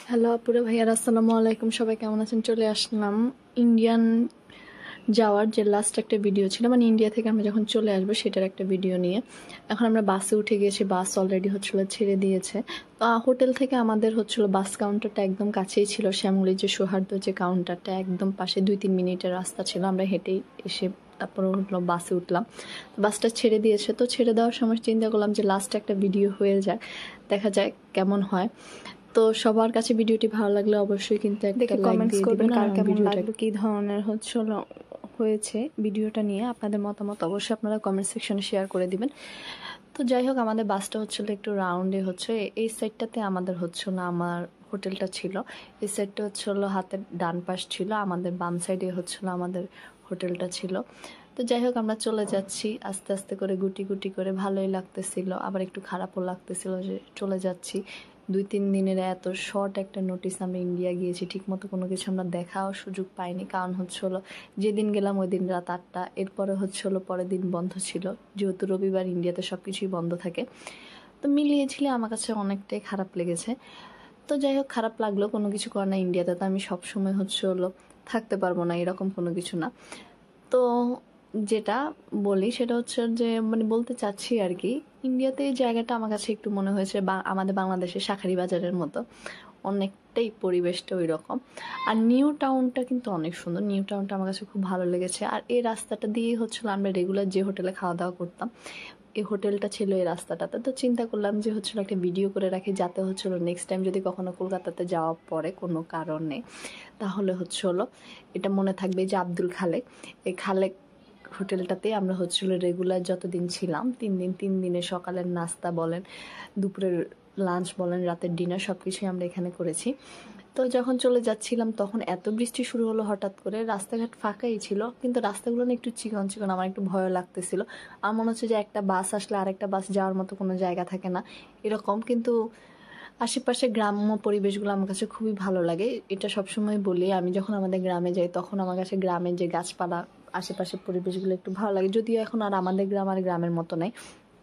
Hello আপুরে ভাইয়ার আসসালামু আলাইকুম, সবাই কেমন আছেন? চলে আসলাম ইন্ডিয়ান যাওয়ার যে লাস্ট একটা ভিডিও ছিল, মানে ইন্ডিয়া থেকে আমরা যখন চলে আসবো সেটার একটা ভিডিও নিয়ে। এখন আমরা বাসে উঠে গিয়েছি, বাস অলরেডি হচ্ছিল ছেড়ে দিয়েছে। তো হোটেল থেকে আমাদের হচ্ছিল বাস কাউন্টারটা একদম কাছেই ছিল, শ্যামলী যে সৌহার্দ্য যে কাউন্টারটা একদম পাশে 2-3 মিনিটের রাস্তা ছিল। আমরা হেঁটেই এসে তারপর হলো বাসে উঠলাম। বাসটা ছেড়ে দিয়েছে, তো ছেড়ে দেওয়ার সময় চিন্তা করলাম যে লাস্ট একটা ভিডিও হয়ে যায়, দেখা যায় কেমন হয়। তো সবার কাছে ভিডিওটি ভালো লাগলে অবশ্যই কিন্তু একটা লাইক দিয়ে দিবেন, কার কেমন লাগলো, কি ধরনের হয়েছে ভিডিওটা নিয়ে আপনাদের মতামত অবশ্যই আপনারা কমেন্ট সেকশনে শেয়ার করে দিবেন। তো যাই হোক, আমাদের বাসটা হচ্ছিল একটু রাউন্ডে হচ্ছে, এই সাইডটাতে আমাদের হচ্ছিল আমার হোটেলটা ছিল, এই সাইডটা হচ্ছিল হাতের ডান পাশ ছিল, আমাদের বাম সাইডে হচ্ছিল আমাদের হোটেলটা ছিল। তো যাই হোক, আমরা চলে যাচ্ছি আস্তে আস্তে করে, গুটি গুটি করে। ভালোই লাগতেছিল, আবার একটু খারাপও লাগতেছিল যে চলে যাচ্ছি। 2-3 দিনের এত শর্ট একটা নোটিস আমরা ইন্ডিয়া গিয়েছি, ঠিকমতো কোনো কিছু আমরা দেখাও সুযোগ পাইনি। কারণ হচ্ছিল যেদিন গেলাম ওই দিন রাত 8টা, এরপরে হচ্ছিল পরের দিন বন্ধ ছিল, যেহেতু রবিবার ইন্ডিয়াতে সব কিছুই বন্ধ থাকে। তো মিলিয়েছিলে আমার কাছে অনেকটাই খারাপ লেগেছে। তো যাই হোক, খারাপ লাগলো, কোনো কিছু করে না, ইন্ডিয়াতে তো আমি সবসময় থাকতে পারবো না, এরকম কোনো কিছু না। তো যেটা বলি সেটা হচ্ছে যে, মানে বলতে চাচ্ছি আর কি, ইন্ডিয়াতে এই জায়গাটা আমার কাছে একটু মনে হয়েছে আমাদের বাংলাদেশের শাঁখারি বাজারের মতো, অনেকটাই পরিবেশটা ওই রকম। আর নিউ টাউনটা কিন্তু অনেক সুন্দর, নিউ টাউনটা আমার কাছে খুব ভালো লেগেছে। আর এই রাস্তাটা দিয়েই আমরা রেগুলার যে হোটেলে খাওয়া দাওয়া করতাম, এই হোটেলটা ছিল এই রাস্তাটাতে। তো চিন্তা করলাম যে একটা ভিডিও করে রাখি, যাতে নেক্সট টাইম যদি কখনো কলকাতাতে যাওয়া পড়ে কোনো কারণে, তাহলে এটা মনে থাকবে যে আব্দুল খালেক, এই খালেক হোটেলটাতে আমরা রেগুলার যতদিন ছিলাম, 3 দিনে সকালের নাস্তা বলেন, দুপুরের লাঞ্চ বলেন, রাতের ডিনার, সব কিছুই আমরা এখানে করেছি। তো যখন চলে যাচ্ছিলাম তখন এত বৃষ্টি শুরু হলো হঠাৎ করে, রাস্তাঘাট ফাঁকাই ছিল, কিন্তু রাস্তাগুলো না একটু চিকন চিকন, আমার একটু ভয় লাগতেছিল। আমার মনে হচ্ছে যে একটা বাস আসলে আরেকটা বাস যাওয়ার মতো কোনো জায়গা থাকে না, এরকম। কিন্তু আশেপাশে গ্রাম্য পরিবেশগুলো আমার কাছে খুবই ভালো লাগে, এটা সবসময় বলি। আমি যখন আমাদের গ্রামে যাই তখন আমার কাছে গ্রামের যে গাছপালা, আশেপাশের পরিবেশগুলো একটু ভালো লাগে। যদিও এখন আর আমাদের গ্রাম আর গ্রামের মতো নাই,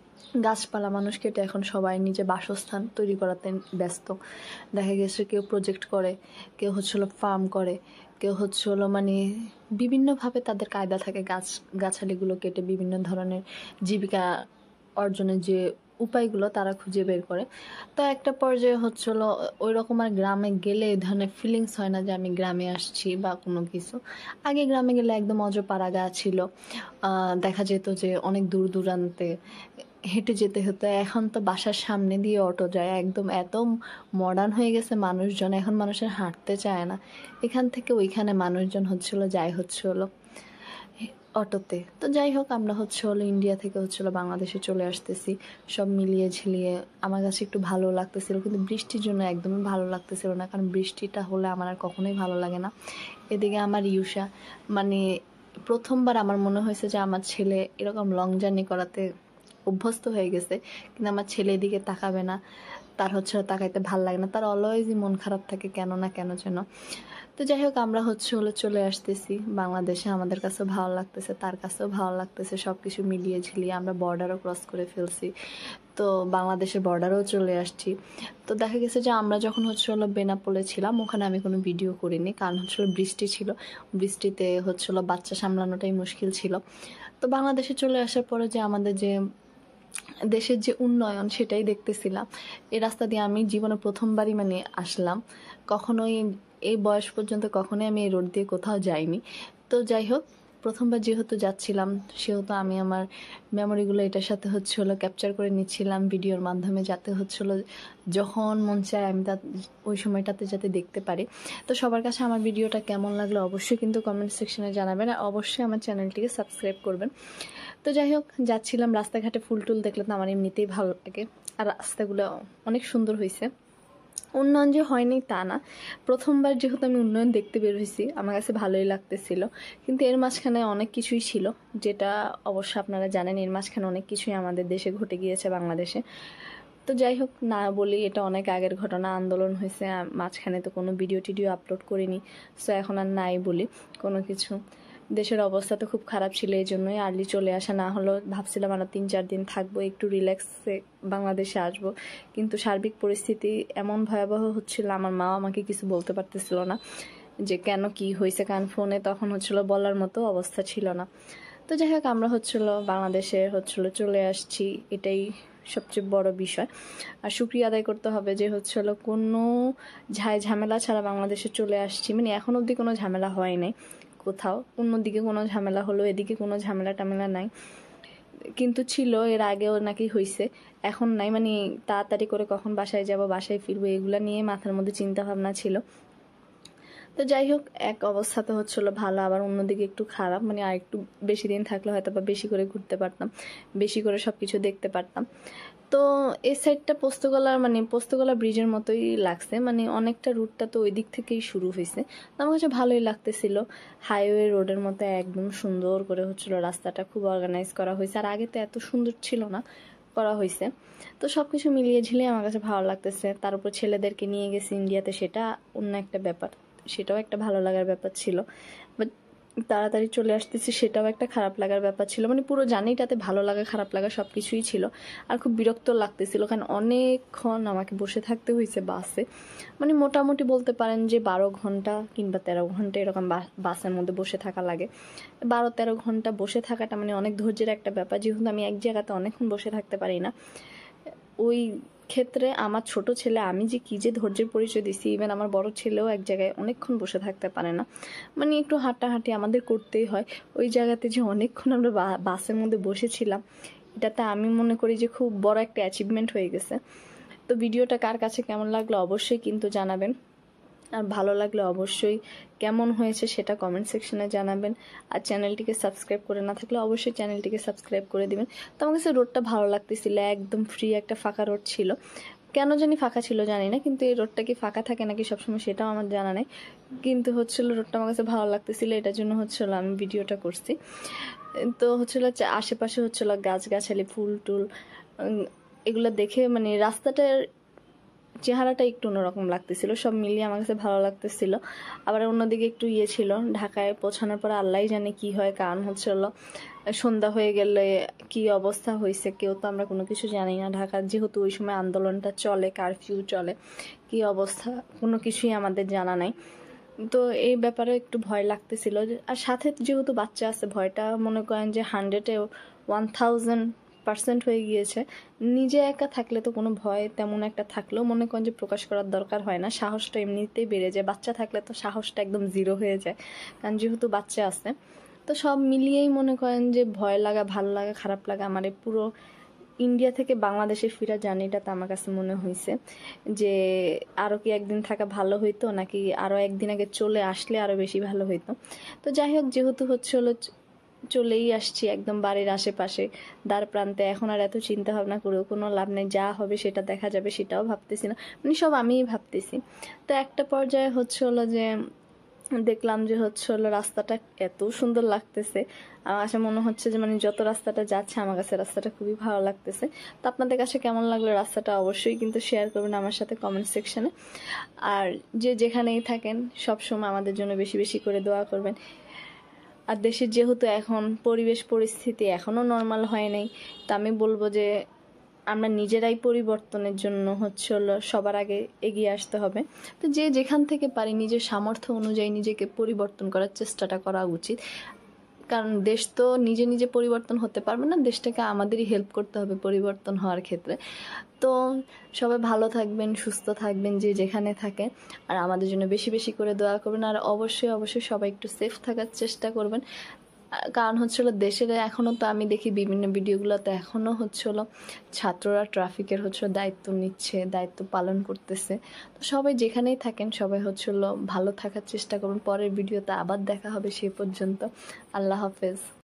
গাছপালা মানুষ কেটে এখন সবাই নিজে বাসস্থান তৈরি করাতে ব্যস্ত। দেখা গেছে কেউ প্রজেক্ট করে, কেউ ফার্ম করে, কেউ মানে বিভিন্নভাবে তাদের কায়দা থাকে গাছালিগুলো কেটে বিভিন্ন ধরনের জীবিকা অর্জনের যে উপায়গুলো তারা খুঁজে বের করে। তো একটা পর্যায়ে ওই রকম আর গ্রামে গেলে এই ধরনের ফিলিংস হয় না যে আমি গ্রামে আসছি বা কোনো কিছু। আগে গ্রামে গেলে একদম অজপাড়াগা ছিল, দেখা যেত যে অনেক দূর দূরান্তে হেঁটে যেতে হতো। এখন তো বাসার সামনে দিয়ে অটো যায়, একদম এত মডার্ন হয়ে গেছে মানুষজন, এখন মানুষের হাঁটতে চায় না, এখান থেকে ওইখানে মানুষজন যায় অটোতে। তো যাই হোক, আমরা ইন্ডিয়া থেকে বাংলাদেশে চলে আসতেছি, সব মিলিয়ে ঝিলিয়ে আমার কাছে একটু ভালো লাগতেছিল, কিন্তু বৃষ্টির জন্য একদমই ভালো লাগতেছিল না, কারণ বৃষ্টিটা হলে আমার আর কখনোই ভালো লাগে না। এদিকে আমার ইউষা, মানে প্রথমবার আমার মনে হয়েছে যে আমার ছেলে এরকম লং জার্নি করাতে অভ্যস্ত হয়ে গেছে, কিন্তু আমার ছেলে এদিকে তাকাবে না, তার তাকাইতে ভাল লাগে না, তার অলওয়েজই মন খারাপ থাকে, কেন না কেন যেন। তো যাই হোক, আমরা চলে আসতেছি বাংলাদেশে, আমাদের কাছেও ভালো লাগতেছে, তার কাছেও ভালো লাগতেছে, সব কিছু মিলিয়ে ঝিলিয়ে আমরা বর্ডারও ক্রস করে ফেলছি। তো বাংলাদেশের বর্ডারেও চলে আসছি। তো দেখা গেছে যে আমরা যখন বেনাপোলে ছিলাম, ওখানে আমি কোনো ভিডিও করিনি, কারণ বৃষ্টি ছিল, বৃষ্টিতে বাচ্চা সামলানোটাই মুশকিল ছিল। তো বাংলাদেশে চলে আসার পরে যে আমাদের যে দেশের যে উন্নয়ন সেটাই দেখতেছিলাম। এই রাস্তা দিয়ে আমি জীবনে প্রথমবারই আসলাম, কখনোই এই বয়স পর্যন্ত কখনোই আমি এই রোড দিয়ে কোথাও যাইনি। তো যাই হোক, প্রথমবার যেহেতু যাচ্ছিলাম সেহেতু আমি আমার মেমোরিগুলো এটার সাথে ক্যাপচার করে নিচ্ছিলাম ভিডিওর মাধ্যমে, যাতে যখন মন চায় আমি ওই সময়টাতে যাতে দেখতে পারি। তো সবার কাছে আমার ভিডিওটা কেমন লাগলো অবশ্যই কিন্তু কমেন্ট সেকশনে জানাবেন, আর অবশ্যই আমার চ্যানেলটিকে সাবস্ক্রাইব করবেন। তো যাই হোক, যাচ্ছিলাম, রাস্তাঘাটে ফুল টুল দেখলে তো আমার এমনিতেই ভালো লাগে, আর রাস্তাগুলো অনেক সুন্দর হয়েছে। উন্নয়ন যে হয়নি তা না, প্রথমবার যেহেতু আমি উন্নয়ন দেখতে বের হয়েছি, আমার কাছে ভালোই লাগতেছিল, কিন্তু এর মাঝখানে অনেক কিছুই ছিল, যেটা অবশ্য আপনারা জানেন, এর মাঝখানে অনেক কিছুই আমাদের দেশে ঘটে গিয়েছে, বাংলাদেশে। তো যাই হোক, না বলি, এটা অনেক আগের ঘটনা, আন্দোলন হয়েছে, মাঝখানে তো কোনো ভিডিও টিডিও আপলোড করিনি, সো এখন আর নাই বলি কোনো কিছু। দেশের অবস্থা তো খুব খারাপ ছিল, এই জন্যই আর্লি চলে আসা। না হলো ভাবছিলাম আরও 3-4 দিন থাকবো, একটু রিল্যাক্সে বাংলাদেশে আসবো, কিন্তু সার্বিক পরিস্থিতি এমন ভয়াবহ হচ্ছিল, আমার মা আমাকে কিছু বলতে পারতেছিল না যে কেন কি হয়েছে, কারণ ফোনে তখন হচ্ছিল বলার মতো অবস্থা ছিল না। তো যাই হোক, আমরা হচ্ছিল বাংলাদেশে চলে আসছি, এটাই সবচেয়ে বড় বিষয়। আর শুকরিয়া আদায় করতে হবে যে হচ্ছিল কোনো ঝামেলা ছাড়া বাংলাদেশে চলে আসছি, মানে এখন অবধি কোনো ঝামেলা হয় নাই কোথাও, অন্যদিকে কোনো ঝামেলা হলো, এদিকে কোনো ঝামেলা টামেলা নাই, কিন্তু ছিল এর আগেও নাকি হয়েছে, এখন নাই। মানে তাড়াতাড়ি করে কখন বাসায় যাব, বাসায় ফিরবো, এগুলা নিয়ে মাথার মধ্যে চিন্তা ভাবনা ছিল। তো যাই হোক, এক অবস্থা তো হচ্ছিলো ভালো, আবার অন্যদিকে একটু খারাপ, মানে আর একটু বেশি দিন থাকলে হয়তো বা বেশি করে ঘুরতে পারতাম, বেশি করে সব কিছু দেখতে পারতাম। তো এই সাইডটা পোস্তগোলা ব্রিজের মতোই লাগছে, মানে অনেকটা রুটটা তো ওই দিক থেকেই শুরু হয়েছে। তো আমার কাছে ভালোই লাগতেছিল, হাইওয়ে রোডের মতো একদম সুন্দর করে হচ্ছিল রাস্তাটা, খুব অর্গানাইজ করা হয়েছে, আর আগে তো এত সুন্দর ছিল না, করা হয়েছে। তো সব কিছু মিলিয়ে ঝিলিয়ে আমার কাছে ভালো লাগতেছে। তার উপর ছেলেদেরকে নিয়ে গেছি ইন্ডিয়াতে, সেটা অন্য একটা ব্যাপার, সেটাও একটা ভালো লাগার ব্যাপার ছিল। বাট তাড়াতাড়ি চলে আসতেছি, সেটাও একটা খারাপ লাগার ব্যাপার ছিল, মানে পুরো জার্নিটাতে ভালো লাগা খারাপ লাগা সব কিছুই ছিল। আর খুব বিরক্ত লাগতেছিল, কারণ অনেকক্ষণ আমাকে বসে থাকতে হয়েছে বাসে, মানে মোটামুটি বলতে পারেন যে 12 ঘন্টা কিংবা 13 ঘন্টা এরকম বাসের মধ্যে বসে থাকা লাগে। 12-13 ঘন্টা বসে থাকাটা মানে অনেক ধৈর্যের একটা ব্যাপার, যেহেতু আমি এক জায়গাতে অনেকক্ষণ বসে থাকতে পারি না। ওই ক্ষেত্রে আমার ছোট ছেলে, আমি যে কি যে ধৈর্যের পরিচয় দিছি, ইভেন আমার বড় ছেলেও এক জায়গায় অনেকক্ষণ বসে থাকতে পারে না, মানে একটু হাঁটাহাঁটি আমাদের করতেই হয়। ওই জায়গাতে যে অনেকক্ষণ আমরা বাসের মধ্যে বসেছিলাম, এটাতে আমি মনে করি যে খুব বড় একটা অ্যাচিভমেন্ট হয়ে গেছে। তো ভিডিওটা কার কাছে কেমন লাগলো অবশ্যই কিন্তু জানাবেন, আর ভালো লাগলে অবশ্যই কেমন হয়েছে সেটা কমেন্ট সেকশনে জানাবেন। আর চ্যানেলটিকে সাবস্ক্রাইব করে না থাকলে অবশ্যই চ্যানেলটিকে সাবস্ক্রাইব করে দিবেন। তো আমার কাছে রোডটা ভালো লাগতেছিল, একদম ফ্রি একটা ফাঁকা রোড ছিল, কেন জানি ফাঁকা ছিল জানি না, কিন্তু এই রোডটা কি ফাঁকা থাকে নাকি সবসময় সেটাও আমার জানা নেই, কিন্তু হচ্ছিল রোডটা আমার কাছে ভালো লাগতেছিল, এটার জন্য হচ্ছিল আমি ভিডিওটা করছি। তো হচ্ছিল আশেপাশে হচ্ছিল গাছগাছালি, ফুল টুল, এগুলো দেখে মানে রাস্তাটার চেহারাটা একটু অন্যরকম লাগতেছিল, সব মিলিয়ে আমার কাছে ভালো লাগতেছিল। আবার অন্যদিকে একটু ছিল, ঢাকায় পৌঁছানোর পর আল্লাহ জানে কি হয়, কারণ হচ্ছিল সন্ধ্যা হয়ে গেলে কি অবস্থা হয়েছে কেউ তো আমরা কোনো কিছু জানি না। ঢাকার যেহেতু ওই সময় আন্দোলনটা চলে, কারফিউ চলে, কি অবস্থা কোনো কিছুই আমাদের জানা নাই। তো এই ব্যাপারে একটু ভয় লাগতেছিল, আর সাথে যেহেতু বাচ্চা আছে, ভয়টা মনে করেন যে 100-এ 1000% হয়ে গিয়েছে। নিজে একা থাকলে তো কোনো ভয় তেমন একটা থাকলেও মনে করেন যে প্রকাশ করার দরকার হয় না, সাহসটা এমনিতেই বেড়ে যায়। বাচ্চা থাকলে তো সাহসটা একদম 0 হয়ে যায়, কারণ যেহেতু বাচ্চা আছে। তো সব মিলিয়েই মনে করেন যে ভয় লাগা, ভালো লাগা, খারাপ লাগা, আমার এই পুরো ইন্ডিয়া থেকে বাংলাদেশে ফেরা জার্নিটাতে আমার কাছে মনে হয়েছে যে আরও কি একদিন থাকা ভালো হইতো, নাকি আরও একদিন আগে চলে আসলে আরও বেশি ভালো হইতো। তো যাই হোক, যেহেতু চলেই আসছি একদম বাড়ির আশেপাশে, দ্বার প্রান্তে, এখন আর এত চিন্তা ভাবনা করেও কোনো লাভ নেই, যা হবে সেটা দেখা যাবে, সেটাও ভাবতেছি না, মানে সব আমিই ভাবতেছি। তো একটা পর্যায়ে যে দেখলাম যে রাস্তাটা এত সুন্দর লাগতেছে, আমার কাছে মনে হচ্ছে যে মানে যত রাস্তাটা যাচ্ছে আমার কাছে রাস্তাটা খুবই ভালো লাগতেছে। তো আপনাদের কাছে কেমন লাগলো রাস্তাটা অবশ্যই কিন্তু শেয়ার করবেন আমার সাথে কমেন্ট সেকশনে। আর যে যেখানেই থাকেন সব সময় আমাদের জন্য বেশি বেশি করে দোয়া করবেন। আর দেশের যেহেতু এখন পরিবেশ পরিস্থিতি এখনও নর্মাল হয় নাই, তা আমি বলবো যে আমরা নিজেরাই পরিবর্তনের জন্য সবার আগে এগিয়ে আসতে হবে। তো যে যেখান থেকে পারি নিজের সামর্থ্য অনুযায়ী নিজেকে পরিবর্তন করার চেষ্টাটা করা উচিত, কারণ দেশ তো নিজে নিজে পরিবর্তন হতে পারবে না, দেশটাকে আমাদেরই হেল্প করতে হবে পরিবর্তন হওয়ার ক্ষেত্রে। তো সবাই ভালো থাকবেন, সুস্থ থাকবেন যে যেখানে থাকে, আর আমাদের জন্য বেশি বেশি করে দোয়া করবেন। আর অবশ্যই অবশ্যই সবাই একটু সেফ থাকার চেষ্টা করবেন, কারণ দেশের এখনও তো আমি দেখি বিভিন্ন ভিডিওগুলোতে এখনও ছাত্ররা ট্রাফিকের দায়িত্ব নিচ্ছে, দায়িত্ব পালন করতেছে। তো সবাই যেখানেই থাকেন সবাই ভালো থাকার চেষ্টা করবেন। পরের ভিডিওতে আবার দেখা হবে, সেই পর্যন্ত আল্লাহ হাফেজ।